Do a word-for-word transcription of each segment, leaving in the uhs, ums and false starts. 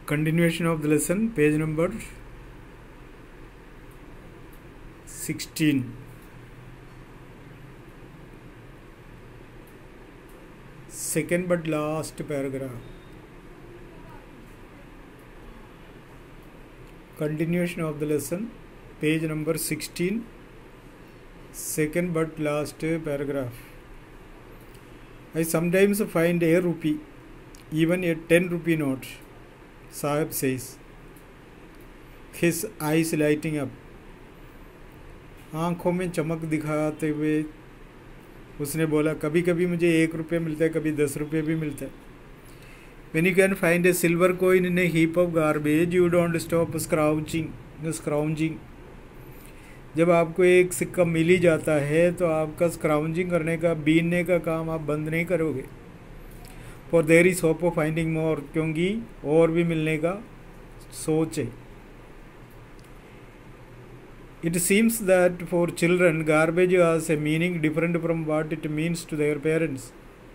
Continuation of the lesson, page number sixteen. Second but last paragraph. Continuation of the lesson, page number sixteen. Second but last paragraph. I sometimes find a rupee, even a ten rupee note, Sahib says, his eyes lighting up. आँखों में चमक दिखाते हुए उसने बोला, कभी कभी मुझे एक रुपये मिलता है, कभी दस रुपये भी मिलता है. When you can find a silver coin in a heap of garbage, you don't stop scrounging, scrounging. जब आपको एक सिक्का मिल ही जाता है तो आपका स्क्राउंजिंग करने का, बीनने का काम आप बंद नहीं करोगे. For there is hope of finding more, क्योंकि और भी मिलने का सोच है. It seems that for children, garbage has a meaning different from what it means to their parents.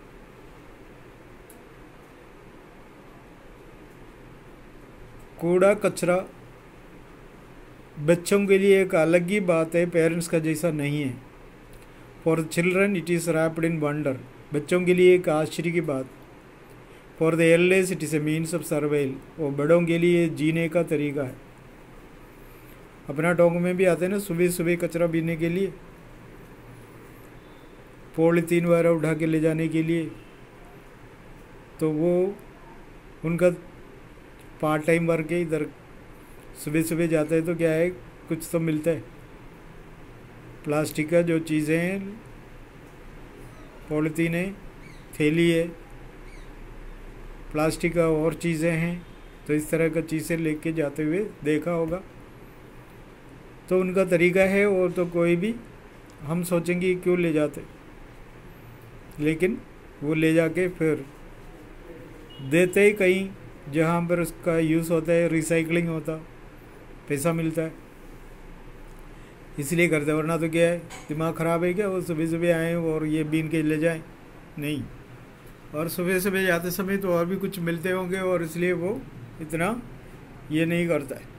कूड़ा कचरा बच्चों के लिए एक अलग ही बात है, पेरेंट्स का जैसा नहीं है. For children it is wrapped in wonder, बच्चों के लिए एक आश्चर्य की बात. For the elders it is a means of survival, और बड़ों के लिए जीने का तरीका है. अपना टोंक में भी आते हैं ना सुबह सुबह कचरा बीनने के लिए, पॉलीथीन वगैरह उठा के ले जाने के लिए, तो वो उनका पार्ट टाइम वर्क है. इधर सुबह सुबह जाते हैं तो क्या है, कुछ तो मिलता है. प्लास्टिक का जो चीज़ें हैं, पॉलीथीन है, थैली है, प्लास्टिक का और चीज़ें हैं, तो इस तरह का चीज़ें लेके जाते हुए देखा होगा. तो उनका तरीका है, और तो कोई भी हम सोचेंगे क्यों ले जाते, लेकिन वो ले जाके फिर देते ही कहीं जहाँ पर उसका यूज़ होता है, रिसाइकलिंग होता, पैसा मिलता है, इसलिए करते. वरना तो क्या है, दिमाग ख़राब है क्या, वो सुबह सुबह आए और ये बीन के ले जाएं, नहीं. और सुबह सुबह जाते समय तो और भी कुछ मिलते होंगे, और इसलिए वो इतना ये नहीं करता है.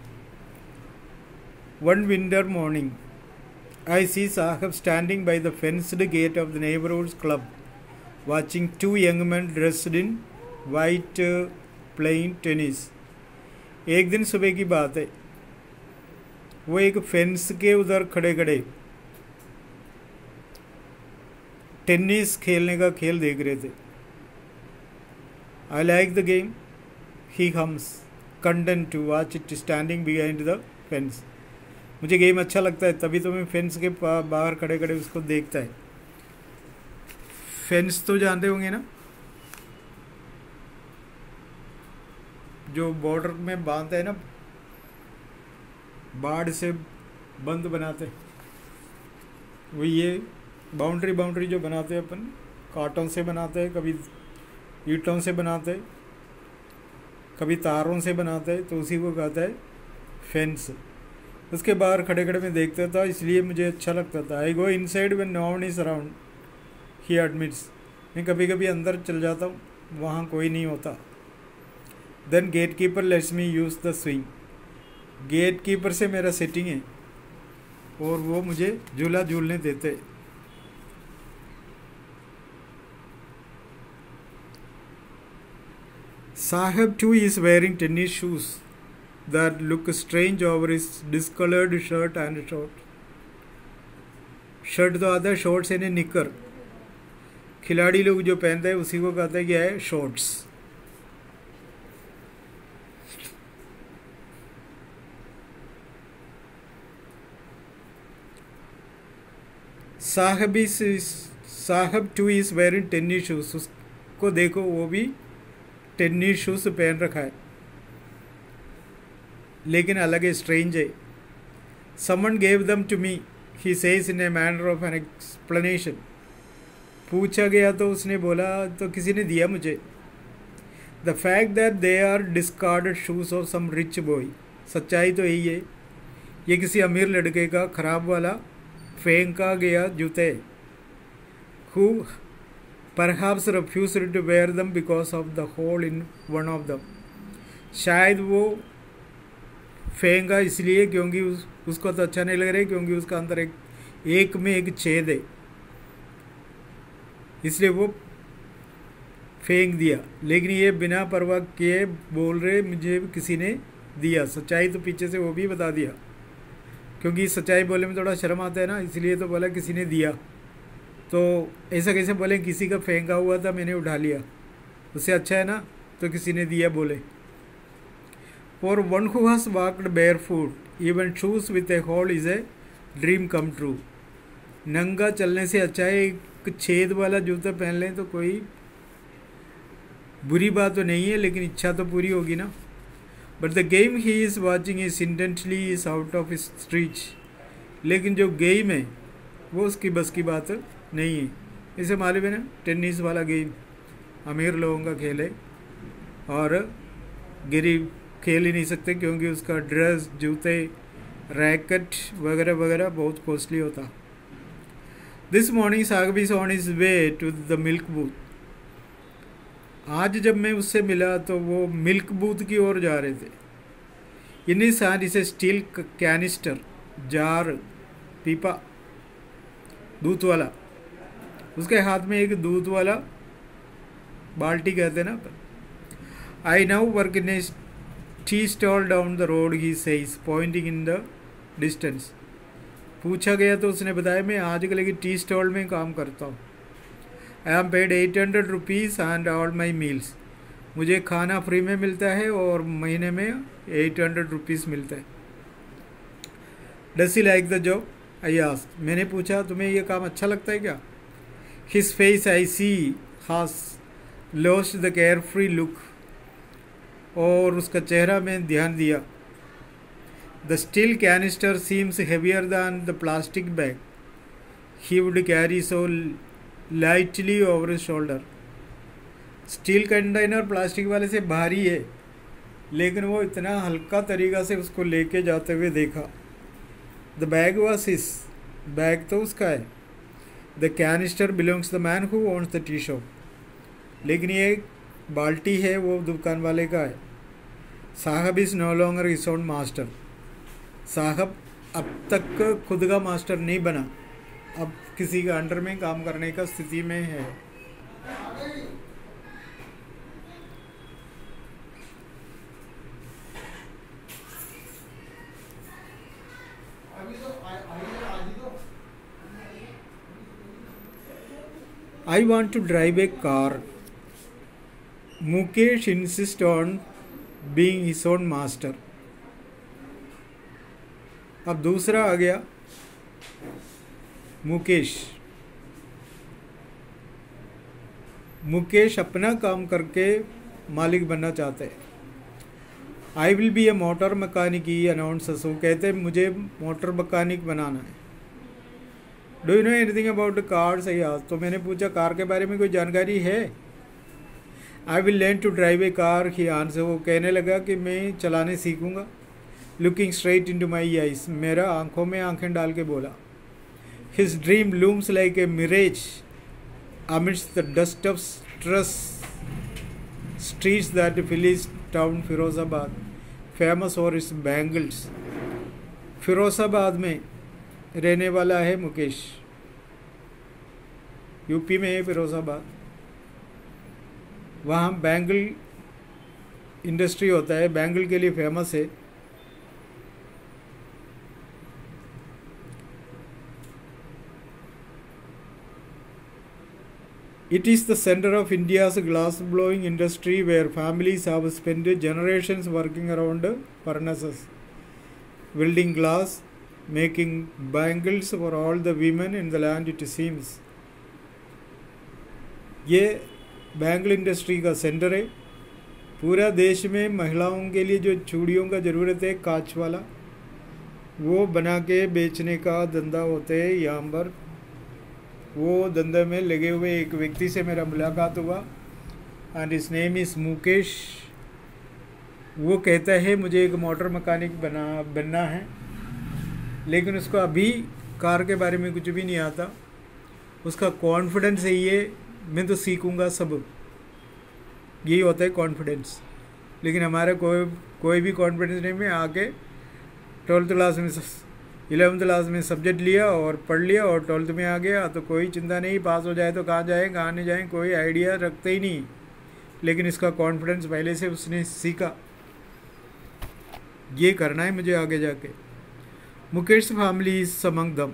One winter morning I see Saheb standing by the fenced gate of the neighbourhood club watching two young man dressed in white playing tennis. एक दिन सुबह की बात है, वो एक फेंस के उधर खड़े खड़े टेनिस खेलने का खेल देख रहे थे. I like the game, he hums, content to watch it standing behind the fence. मुझे गेम अच्छा लगता है, तभी तो मैं फेंस के बाहर खड़े खड़े उसको देखता है. फेंस तो जानते होंगे ना, जो बॉर्डर में बांधते हैं ना, बाढ़ से बंद बनाते, वो ये बाउंड्री बाउंड्री जो बनाते हैं अपन, कांटों से बनाते हैं, कभी ईंटों से बनाते, कभी तारों से बनाते, तो उसी को कहता है फेंस. उसके बाहर खड़े खड़े मैं देखता था, इसलिए मुझे अच्छा लगता था. I go inside when no one is around, he admits. मैं कभी कभी अंदर चल जाता हूँ, वहाँ कोई नहीं होता. Then gate keeper lets me use the swing. Gate keeper से मेरा सेटिंग है, और वो मुझे झूला झूलने देते. साहब too is wearing tennis shoes that look strange over his discolored shirt and shorts. Shirt तो आता है शॉर्ट्स यानी निकर, खिलाड़ी लोग जो पहनते हैं उसी को कहते हैं क्या है, shorts. Saheb is Saheb too is wearing tennis shoes. उसको देखो, वो भी टेनिस शूज पहन रखा है, लेकिन अलग है, स्ट्रेंज है. Someone gave them to me, he says in a manner of an explanation. पूछा गया तो उसने बोला, तो किसी ने दिया मुझे. The fact that they are discarded shoes of some rich boy. सच्चाई तो यही है, ये किसी अमीर लड़के का खराब वाला फेंका गया जूते. who perhaps refused to wear them because of the hole in one of them. शायद वो फेंका इसलिए क्योंकि उस उसको तो अच्छा नहीं लग रहा है, क्योंकि उसका अंदर एक एक में एक छेद है, इसलिए वो फेंक दिया। लेकिन ये बिना परवाह किए बोल रहे मुझे किसी ने दिया। सच्चाई तो पीछे से वो भी बता दिया, क्योंकि सच्चाई बोलने में थोड़ा शर्म आता है ना, इसलिए तो बोला किसी ने दिया। तो ऐसा कैसे बोले किसी का फेंका हुआ था मैंने उठा लिया, उससे अच्छा है ना तो किसी ने दिया बोले। For one who has walked barefoot even shoes with a hole is a dream come true. नंगा चलने से अच्छा है एक छेद वाला जूता पहन लें तो कोई बुरी बात तो नहीं है, लेकिन इच्छा तो पूरी होगी ना। But the game he is watching is intently is out of his reach. लेकिन जो गेम है वो उसकी बस की बात नहीं है। इसे मालूम है ना, टेनिस वाला गेम अमीर लोगों का खेल है और गरीब खेल ही नहीं सकते, क्योंकि उसका ड्रेस, जूते, रैकेट वगैरह वगैरह बहुत कॉस्टली होता। This morning Saheb is on his way to the milk booth. आज जब मैं उससे मिला तो वो मिल्क बूथ की ओर जा रहे थे। In his hand is a steel canister, jar, पीपा, दूध वाला। उसके हाथ में एक दूध वाला बाल्टी कहते ना अपन। I now work in a tea stall down the road he says pointing in the distance. पूछा गया तो उसने बताया मैं आजकल की टी स्टॉल में काम करता हूँ। I am paid eight hundred rupees and all my meals. मुझे खाना फ्री में मिलता है और महीने में एट हंड्रेड रुपीज़ मिलता है। Does he like the job I asked. मैंने पूछा तुम्हें ये काम अच्छा लगता है क्या? His face I see has lost the carefree look. और उसका चेहरा में ध्यान दिया। The steel canister seems heavier than the plastic bag he would carry so lightly over his shoulder. Steel container plastic वाले से भारी है, लेकिन वो इतना हल्का तरीका से उसको लेके जाते हुए देखा। The bag was his. Bag तो उसका है। The canister belongs the man who owns the tea shop. लेकिन ये बाल्टी है वो दुकान वाले का है। Saheb is no longer his own master. Saheb अब तक खुद का मास्टर नहीं बना, अब किसी के अंडर में काम करने का स्थिति में है। I want to drive a car. Mukesh insists on being his own master. अब दूसरा आ गया मुकेश। मुकेश अपना काम करके मालिक बनना चाहते हैं। I will be a motor mechanic he announce. वो कहते हैं मुझे मोटर मैकेनिक बनाना है। Do you know anything about cars? I asked. तो मैंने पूछा कार के बारे में कोई जानकारी है? I will learn to drive a car he answer. वो कहने लगा कि मैं चलाने सीखूंगा। Looking straight into my eyes. मेरा आंखों में आंखें डाल के बोला। His dream looms like a mirage amidst the dust of stress streets that fill his town Firozabad, famous for its bangles. Firozabad में रहने वाला है मुकेश। यूपी में है फिरोजाबाद। वहाँ बैंगल इंडस्ट्री होता है, बैंगल के लिए फेमस है। It is the center of India's glass-blowing industry, where families have spent generations working around furnaces, welding glass, making bangles for all the women in the land, it seems. ये bangle industry का centre है। पूरा देश में महिलाओं के लिए जो चूड़ियों का ज़रूरत है कांच वाला, वो बना के बेचने का धंधा होते हैं यहाँ पर। वो धंधे में लगे हुए एक व्यक्ति से मेरा मुलाकात हुआ and his name is Mukesh. वो कहता है मुझे एक मोटर मैकेनिक बना बनना है, लेकिन उसको अभी कार के बारे में कुछ भी नहीं आता। उसका कॉन्फिडेंस है ये मैं तो सीखूंगा सब। यही होता है कॉन्फिडेंस। लेकिन हमारे कोई कोई भी कॉन्फिडेंस नहीं में आके ट्वेल्थ क्लास में इलेवेंथ क्लास में सब्जेक्ट लिया और पढ़ लिया और ट्वेल्थ में आ गया तो कोई चिंता नहीं, पास हो जाए तो कहाँ जाए कहाँ नहीं जाए कोई आइडिया रखते ही नहीं। लेकिन इसका कॉन्फिडेंस पहले से उसने सीखा, ये करना है मुझे आगे जाके। मुकेश फैमिली इज अमंग दम,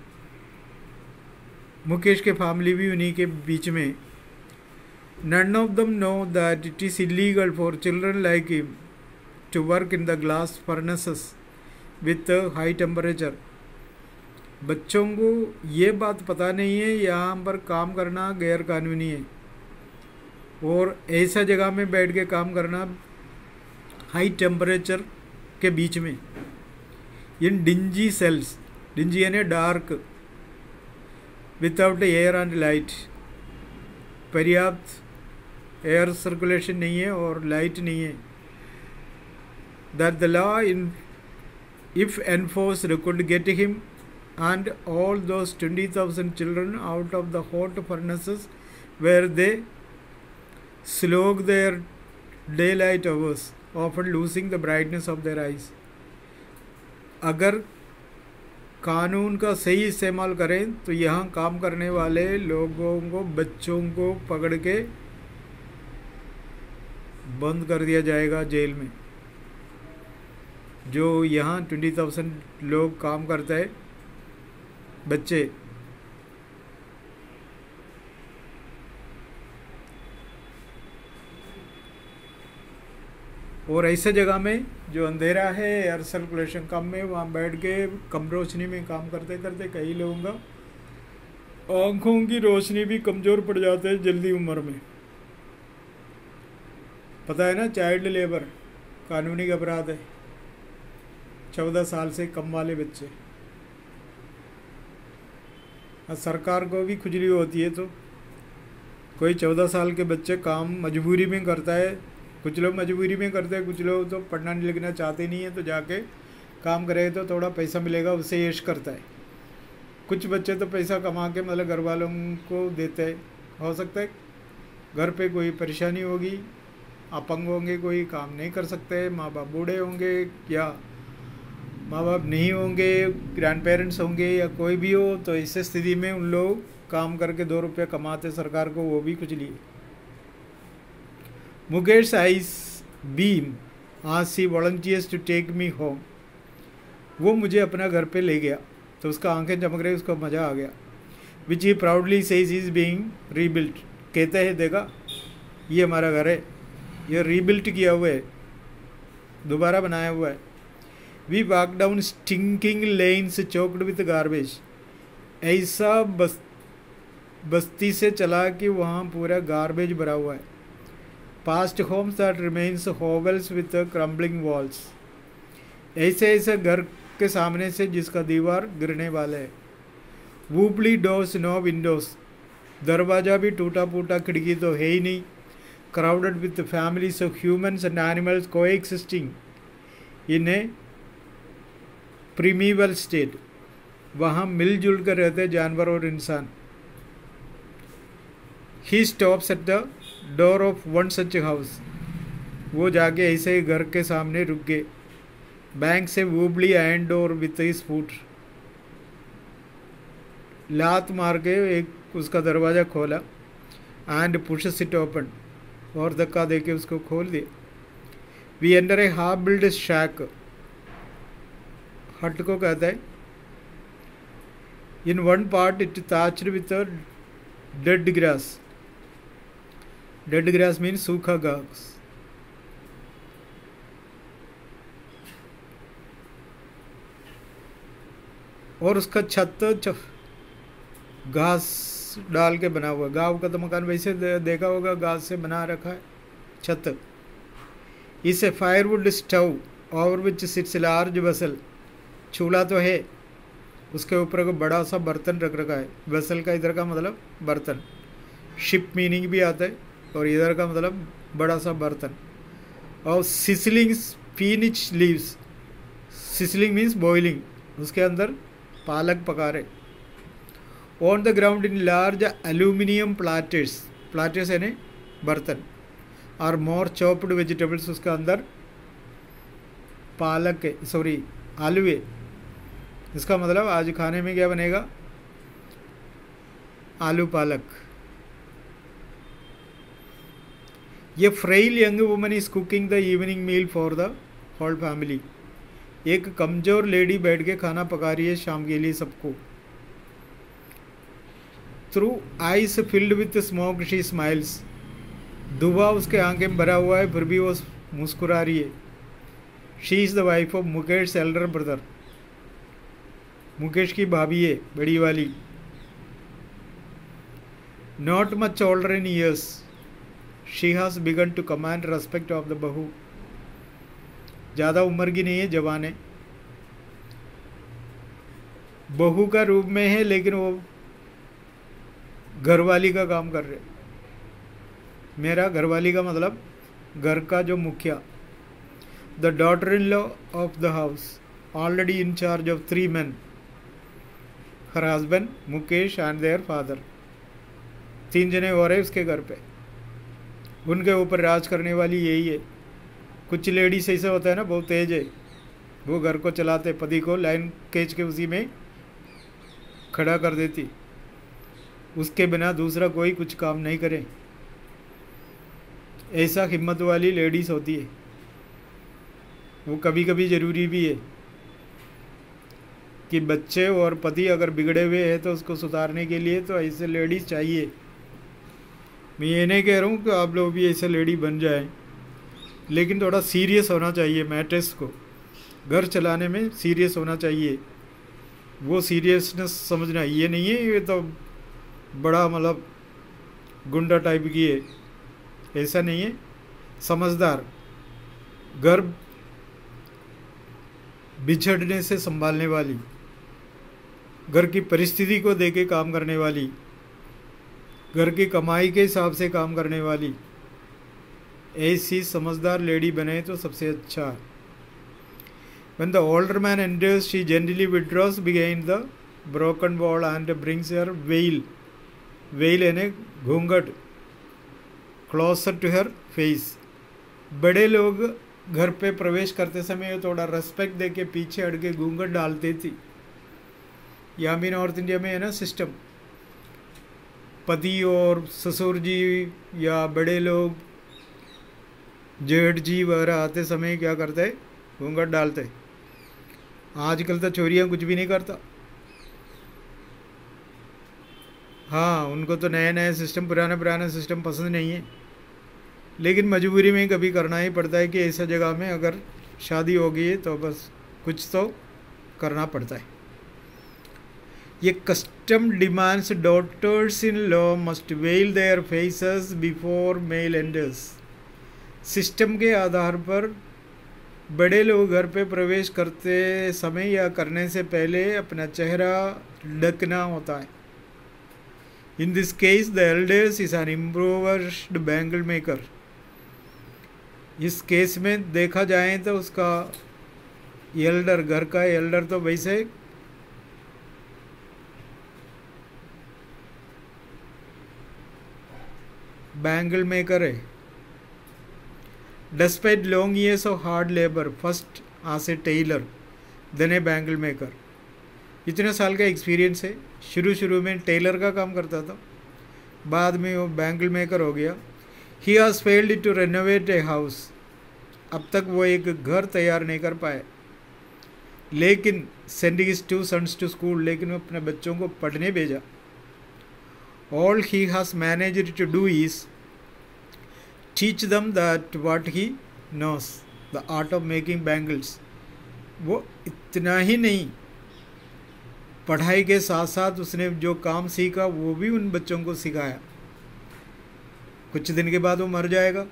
मुकेश के फैमिली भी उन्हीं के बीच में। None of them know that it is illegal for children like him to work in the glass furnaces with a high temperature. बच्चों को ये बात पता नहीं है यहाँ पर काम करना गैर कानूनी है और ऐसा जगह में बैठ के काम करना हाई टेम्परेचर के बीच में, इन डिंजी सेल्स, डिंजी यानी dark, without air and light, पर्याप्त एयर सर्कुलेशन नहीं है और लाइट नहीं है। That the law in if enforced could get him and all those twenty thousand children out of the hot furnaces where they slog their daylight hours often losing the brightness of their eyes. अगर कानून का सही इस्तेमाल करें तो यहाँ काम करने वाले लोगों को, बच्चों को पकड़ के बंद कर दिया जाएगा जेल में। जो यहाँ ट्वेंटी थाउजेंड लोग काम करते हैं बच्चे, और ऐसे जगह में जो अंधेरा है, एयर सर्कुलेशन कम में, वहाँ बैठ के कम रोशनी में काम करते करते कई लोगों का आँखों की रोशनी भी कमज़ोर पड़ जाते हैं जल्दी उम्र में। पता है ना, चाइल्ड लेबर कानूनी अपराध है, चौदह साल से कम वाले बच्चे। सरकार को भी खुजली होती है तो कोई चौदह साल के बच्चे काम मजबूरी में करता है, कुछ लोग मजबूरी में करते हैं, कुछ लोग तो पढ़ना लिखना चाहते नहीं है तो जाके काम करेगा तो थोड़ा पैसा मिलेगा उससे ऐश करता है। कुछ बच्चे तो पैसा कमा के मतलब घर वालों को देते हैं। हो सकता है घर पे कोई परेशानी होगी, अपंग होंगे, कोई काम नहीं कर सकते, माँ बाप बूढ़े होंगे या माँ बाप नहीं होंगे, ग्रैंड पेरेंट्स होंगे या कोई भी हो, तो इस स्थिति में उन लोग काम करके दो रुपये कमाते, सरकार को वो भी कुछ लिए। Mukesh eyes beam as he volunteers to take me home, वो मुझे अपना घर पे ले गया तो उसका आंखें चमक रही, उसको मज़ा आ गया। Which he proudly says is being rebuilt, कहते हैं देखा ये हमारा घर है, ये रीबिल्ट किया हुआ है, दोबारा बनाया हुआ है। We walk down stinking lanes choked with garbage, ऐसा बस बस्ती से चला कि वहाँ पूरा गार्बेज भरा हुआ है। Past homes that remains hovels with crumbling walls, ऐसे ऐसे घर के सामने से जिसका दीवार गिरने वाला है। वूपली डोर्स नो विंडोज, दरवाज़ा भी टूटा फूटा, खिड़की तो है ही नहीं। Crowded with families of humans and animals coexisting in a primeval state, वहाँ मिलजुल कर रहते जानवर और इंसान। He stops at the door of one such house, वो जाके ऐसे ही घर के सामने रुक गए। बैंक से wobbly and door with his foot, लात मार के एक उसका दरवाज़ा खोला। एंड पुशेस इट ओपन, और धक्का दे के उसको खोल दिया। We enter a half build shack, hut को कहता है। In one part it thatched with a dead grass, dead grass means सूखा घास। और उसका छत घास डाल के बना हुआ, गांव का तो मकान वैसे दे, देखा होगा, घास से बना रखा है छत। इसे firewood stove over which sits large vessel, चूल्हा तो है, उसके ऊपर को बड़ा सा बर्तन रख रखा है। वेसल का इधर का मतलब बर्तन, शिप मीनिंग भी आता है, और इधर का मतलब बड़ा सा बर्तन। और sizzling spinach leaves, sizzling means boiling, उसके अंदर पालक पका रहे। On the ground in large aluminium platters, platters यानी बर्तन, और मोर चॉप्ड वेजिटेबल्स, उसका अंदर पालक है, सॉरी आलू है। इसका मतलब आज खाने में क्या बनेगा, आलू पालक। ये frail young woman is cooking the evening meal for the whole family. एक कमजोर लेडी बैठ के खाना पका रही है शाम के लिए सबको। Through eyes filled with smoke she smiles. धुआं उसके आंखें में भरा हुआ है फिर भी वो मुस्कुरा रही है। She is the wife of Mukesh elder brother. Mukesh की भाभी है बड़ी वाली। Not much older in years, she has begun to command respect of the bahu. ज़्यादा उम्र की नहीं है, जवान है, बहू का रूप में है, लेकिन वो घरवाली का काम कर रहे। मेरा घरवाली का मतलब घर का जो मुखिया। The daughter in law of the house already in charge of three man, her husband Mukesh and their father. तीन जने और है उसके घर पे, उनके ऊपर राज करने वाली यही है। कुछ लेडीज ऐसा होता है ना, बहुत तेज है, वो घर को चलाते, पति को लाइन खींच के उसी में खड़ा कर देती, उसके बिना दूसरा कोई कुछ काम नहीं करे। ऐसा हिम्मत वाली लेडीज होती है, वो कभी कभी ज़रूरी भी है कि बच्चे और पति अगर बिगड़े हुए हैं तो उसको सुधारने के लिए तो ऐसे लेडीज चाहिए। मैं ये नहीं कह रहा हूँ कि आप लोग भी ऐसे लेडी बन जाएं, लेकिन थोड़ा सीरियस होना चाहिए। मैट्रेस को घर चलाने में सीरियस होना चाहिए। वो सीरियसनेस समझना, ये नहीं है ये तो बड़ा मतलब गुंडा टाइप की है, ऐसा नहीं है। समझदार, घर बिछड़ने से संभालने वाली, घर की परिस्थिति को देख के काम करने वाली, घर की कमाई के हिसाब से काम करने वाली, ऐसी समझदार लेडी बने तो सबसे अच्छा है। When the older man enters, she gently withdraws behind the broken wall and brings her veil, veil यानी घूंघट, closer to her face। बड़े लोग घर पे प्रवेश करते समय थोड़ा रेस्पेक्ट दे के पीछे हट के घूंघट डालती थी। यहाँ भी नॉर्थ इंडिया में है ना सिस्टम, पति और ससुर जी या बड़े लोग जेठ जी वगैरह आते समय क्या करते, घूंघट डालते। आजकल तो चोरियाँ कुछ भी नहीं करता। हाँ, उनको तो नया नया सिस्टम, पुराना पुराना सिस्टम पसंद नहीं है, लेकिन मजबूरी में कभी करना ही पड़ता है कि ऐसा जगह में अगर शादी हो गई है तो बस कुछ तो करना पड़ता है। ये custom demands daughters in law must veil their faces before male enters. System के आधार पर बड़े लोग घर पे प्रवेश करते समय या करने से पहले अपना चेहरा ढकना होता है। In this case the elders is an impoverished bangle maker. इस केस में देखा जाए तो उसका एल्डर, घर का एल्डर तो वैसे बैंगल मेकर है। Despite long years of hard labor, first as a tailor, then a bangle maker, इतने साल का एक्सपीरियंस है। शुरू शुरू में टेलर का काम करता था, बाद में वो बैंगल मेकर हो गया। He has failed to renovate a house, अब तक वो एक घर तैयार नहीं कर पाए। लेकिन sending his two sons to school, लेकिन वो अपने बच्चों को पढ़ने भेजा। All he has managed to do is teach them that what he knows, the art of making bangles। वो इतना ही नहीं, पढ़ाई के साथ साथ उसने जो काम सीखा वो भी उन बच्चों को सिखाया। कुछ दिन के बाद वो मर जाएगा,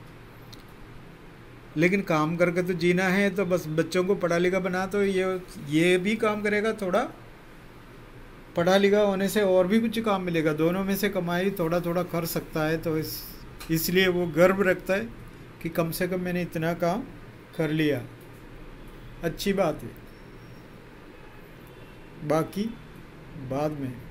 लेकिन काम करके तो जीना है, तो बस बच्चों को पढ़ा लिखा बना, तो ये ये भी काम करेगा, थोड़ा पढ़ा लिखा होने से और भी कुछ काम मिलेगा। दोनों में से कमाई थोड़ा थोड़ा कर सकता है, तो इस इसलिए वो गर्व रखता है कि कम से कम मैंने इतना काम कर लिया। अच्छी बात है, बाकी बाद में।